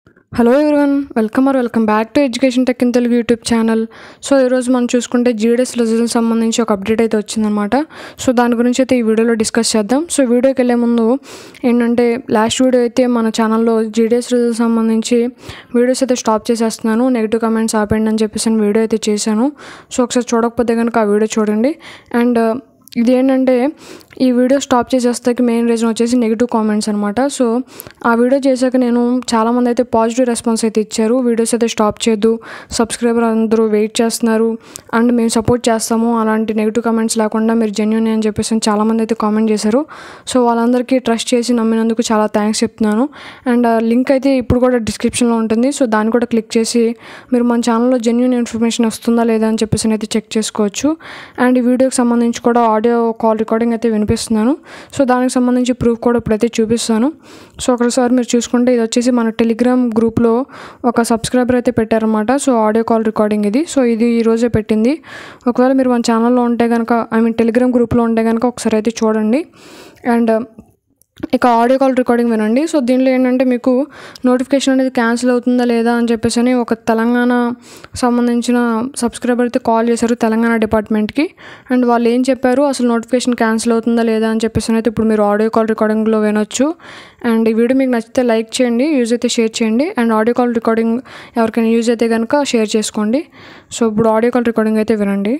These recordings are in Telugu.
Hello everyone, welcome back to education tech in Telugu YouTube channel. So ఈరోజు మనం చూసుకుంటే జీడీఎస్ రిజల్ట్స్ సంబంధించి ఒక అప్డేట్ అయితే వచ్చిందనమాట. సో దాని గురించి అయితే ఈ వీడియోలో డిస్కస్ చేద్దాం. సో వీడియోకి వెళ్ళే ముందు ఏంటంటే లాస్ట్ వీడియో అయితే మన ఛానల్లో జీడీఎస్ రిజల్ట్స్ సంబంధించి వీడియోస్ అయితే స్టాప్ చేసేస్తున్నాను, నెగిటివ్ కామెంట్స్ ఆపండి అని చెప్పేసి వీడియో అయితే చేశాను. సో ఒకసారి చూడకపోతే కనుక ఆ వీడియో చూడండి. అండ్ ఇది ఏంటంటే ఈ వీడియో స్టాప్ చేసేస్తాకి మెయిన్ రీజన్ వచ్చేసి నెగిటివ్ కామెంట్స్ అనమాట. సో ఆ వీడియో చేశాక నేను చాలామంది అయితే పాజిటివ్ రెస్పాన్స్ అయితే ఇచ్చారు. వీడియోస్ అయితే స్టాప్ చేయొద్దు, సబ్స్క్రైబర్ అందరూ వెయిట్ చేస్తున్నారు అండ్ మేము సపోర్ట్ చేస్తాము, అలాంటి నెగిటివ్ కామెంట్స్ లేకుండా మీరు జెన్యూన్ అని చెప్పేసి చాలామంది అయితే కామెంట్ చేశారు. సో వాళ్ళందరికీ ట్రస్ట్ చేసి నమ్మినందుకు చాలా థ్యాంక్స్ చెప్తున్నాను. అండ్ లింక్ అయితే ఇప్పుడు కూడా డిస్క్రిప్షన్లో ఉంటుంది. సో దాన్ని కూడా క్లిక్ చేసి మీరు మన ఛానల్లో జెన్యూన్ ఇన్ఫర్మేషన్ వస్తుందా లేదా అని చెప్పేసి అయితే చెక్ చేసుకోవచ్చు. అండ్ ఈ వీడియోకి సంబంధించి కూడా ఆడియో కాల్ రికార్డింగ్ అయితే వినిపిస్తున్నాను. సో దానికి సంబంధించి ప్రూఫ్ కూడా ఇప్పుడైతే చూపిస్తాను. సో ఒకసారి మీరు చూసుకుంటే ఇది వచ్చేసి మన టెలిగ్రామ్ గ్రూప్లో ఒక సబ్స్క్రైబర్ అయితే పెట్టారనమాట. So audio call recording so ఇది ఈరోజే పెట్టింది. ఒకవేళ మీరు మన ఛానల్లో ఉంటే కనుక టెలిగ్రామ్ గ్రూప్లో ఉంటే కనుక ఒకసారి అయితే చూడండి. అండ్ ఇక ఆడియో కాల్ రికార్డింగ్ వినండి. సో దీనిలో ఏంటంటే మీకు నోటిఫికేషన్ అనేది క్యాన్సిల్ అవుతుందా లేదా అని చెప్పేసి ఒక తెలంగాణ సంబంధించిన సబ్స్క్రైబర్ అయితే కాల్ చేశారు తెలంగాణ డిపార్ట్మెంట్కి. అండ్ వాళ్ళు ఏం చెప్పారు, అసలు నోటిఫికేషన్ క్యాన్సిల్ అవుతుందా లేదా అని చెప్పేసి అయితే ఇప్పుడు మీరు ఆడియో కాల్ రికార్డింగ్లో వినొచ్చు. అండ్ ఈ వీడియో మీకు నచ్చితే లైక్ చేయండి, యూజ్ అయితే షేర్ చేయండి. అండ్ ఆడియో కాల్ రికార్డింగ్ ఎవరికైనా యూజ్ అయితే కనుక షేర్ చేసుకోండి. సో ఇప్పుడు ఆడియో కాల్ రికార్డింగ్ అయితే వినండి.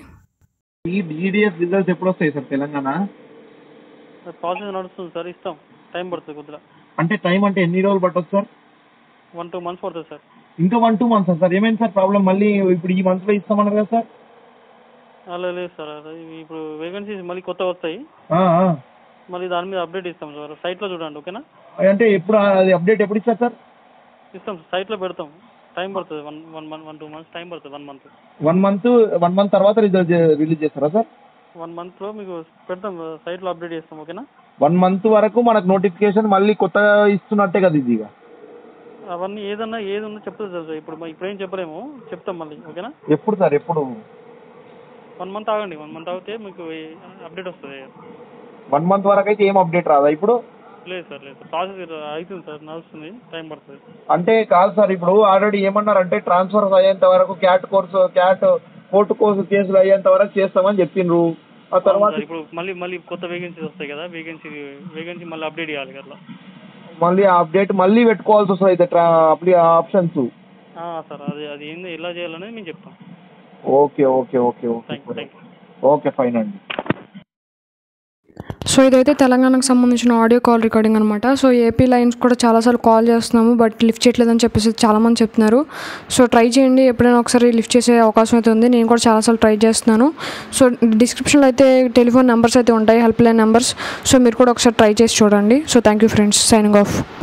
ఈ జీడీఎస్ రిజల్ట్స్ ఎప్పుడు వస్తాయి సార్ తెలంగాణ? ప్రాసెస్ నడుస్తుంది సార్, ఇస్తాం, టైం పడుతుంది కొద్దిగా. అంటే టైం అంటే ఎన్ని రోజులు పట్టొచ్చు సార్? 1-2 months పడుతుంది సార్. ఇంకా 1-2 months సార్? ఏమైంది సార్ ప్రాబ్లం? మళ్ళీ ఇప్పుడు ఈ మంత్లో ఇస్తామన్నారు కదా సార్? అలా లేదు సార్, అదే ఇప్పుడు వేకెన్సీస్ మళ్ళీ కొత్త వస్తాయి, మళ్ళీ దాని మీద అప్డేట్ ఇస్తాం సార్. సైట్లో చూడండి, ఓకేనా? అంటే ఎప్పుడు అది అప్డేట్ ఎప్పుడు ఇస్తారు సార్? ఇస్తాం, సైట్లో పెడతాం, టైం పడుతుంది. 1-2 months టైం పడుతుంది. 1 month తర్వాత రిజల్ట్ రిలీజ్ చేస్తారా సార్? 1 monthలో మీకు పెడతాం, సైట్లో అప్డేట్ చేస్తాం, ఓకేనా? 1 month వరకు మనకు నోటిఫికేషన్ మళ్ళీ కొత్తగా ఇస్తున్నట్టే కదా ఇది? అవన్నీ ఏది ఉన్నా చెప్తుంది సార్. ఇప్పుడేం చెప్పలేము, చెప్తాం మళ్ళీ, ఓకేనా? ఎప్పుడు సార్? ఎప్పుడు? 1 month ఆగండి, 1 month ఆగితే మీకు అప్డేట్ వస్తుంది. 1 month వరకు అయితే ఏం అప్డేట్ రాదా ఇప్పుడు? లేదు సార్, లేదు, ప్రాసెస్ అవుతుంది సార్, నడుస్తుంది, టైం పడుతుంది. అంటే కాదు సార్, ఇప్పుడు ఆల్రెడీ ఏమన్నారంటే ట్రాన్స్ఫర్స్ అయ్యేంత వరకు క్యాట్ కోర్టు కోర్సు కేసులు అయ్యేంత వరకు చేస్తామని చెప్పిండ్రు. ఆ తర్వాత ఇప్పుడు మళ్ళీ కొత్త వేకెన్సీస్ వస్తాయి కదా, వేకెన్సీ మళ్ళీ అప్డేట్ చేయాలి కదా, మళ్ళీ ఆ అప్డేట్ మళ్ళీ పెట్టుకోవాల్సి వస్తుంది అయితే ఆప్షన్స్ సార్. అది ఏంది, ఎలా చేయాలనేది మేము చెప్తాం. Okay okay okay okay okay fine అండి. సో ఇదైతే తెలంగాణకు సంబంధించిన ఆడియో కాల్ రికార్డింగ్ అనమాట. సో ఏపీ లైన్స్ కూడా చాలాసార్లు కాల్ చేస్తున్నాము, బట్ లిఫ్ట్ చేయట్లేదని చెప్పేసి చాలామంది చెప్తున్నారు. సో ట్రై చేయండి, ఎప్పుడైనా ఒకసారి లిఫ్ట్ చేసే అవకాశం అయితే ఉంది. నేను కూడా చాలాసార్లు ట్రై చేస్తున్నాను. సో డిస్క్రిప్షన్లో అయితే టెలిఫోన్ నెంబర్స్ అయితే ఉంటాయి, హెల్ప్ లైన్ నెంబర్స్. సో మీరు కూడా ఒకసారి ట్రై చేసి చూడండి. So thank you friends, signing of.